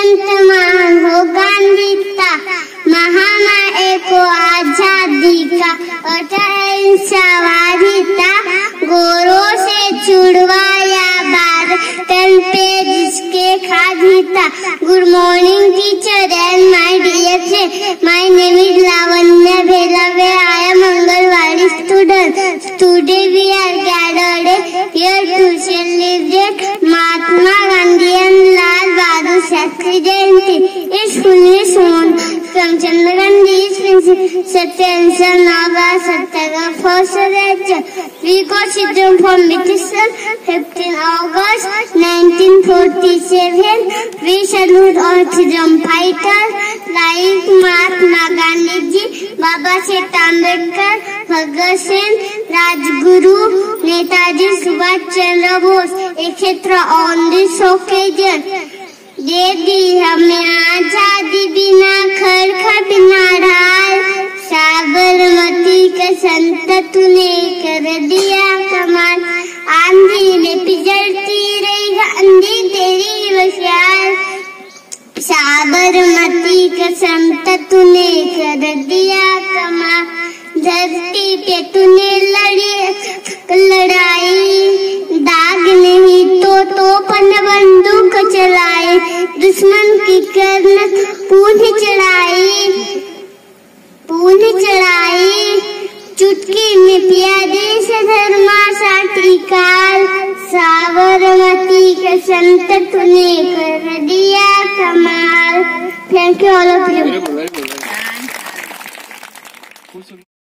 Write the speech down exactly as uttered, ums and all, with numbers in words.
संत महान हो गांधी था, महामाए को आजादी का अहिंसावादी था, गोरों से छुड़वाया भारत तन पे जिसके खादी था। Good morning teacher and my dear friend, my name is Lavanya Bhelave, I am anganwadi student. Today we are gathered here to celebrate Mahatma Gandhi and Lal Bahadur Shastri Jayanti. It's fully soon from Chandra Gandhi's principle, Satya and Nava Satyaga for Swaraj. We got freedom from British fifteenth August nineteen forty-seven. We salute all freedom fighters like Mahatma Gandhi ji, Baba Saheb Ambedkar, Bhagat Singh, Rajguru, Netaji Subhash Chandra Bose, et cetera on this occasion. दे दी हमें आजादी बिना खर बिना ढाल, साबरमती का संत तूने कर दिया कमाल। आंधी में पिघलती रही गांधी तेरी मशाल, साबरमती का संत तूने कर दिया कमाल। धरती पे तूने लड़ी लड़ाई, दाग नहीं तो तोपन बंदूक चलाई, दुश्मन की करन पूंछ चढ़ाई पूंछ चढ़ाई। चुटकी में पिया देश धर्मा साठी काल, साबरमती का संत तूने कर दिया कमाल। Thank you all of you.